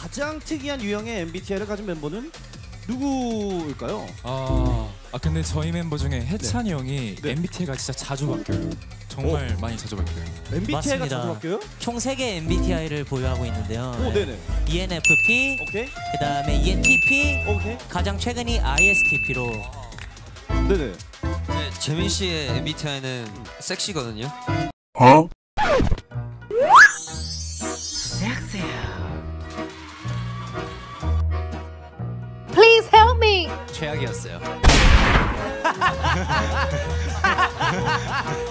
가장 특이한 유형의 MBTI를 가진 멤버는 누구일까요? 근데 저희 멤버 중에 해찬이 형이 네. MBTI가 진짜 자주 바뀌어요. 정말 많이 자주 바뀌어요. MBTI가 맞습니다. 자주 바뀌어요? 총 3개 MBTI를 보유하고 있는데요. 오, 네네. ENFP, 오케이. 그다음에 ENTP, 오케이. 가장 최근이 ISTP로. 네네. 네, 재민 씨의 MBTI는 섹시거든요. Please help me. 최악이었어요.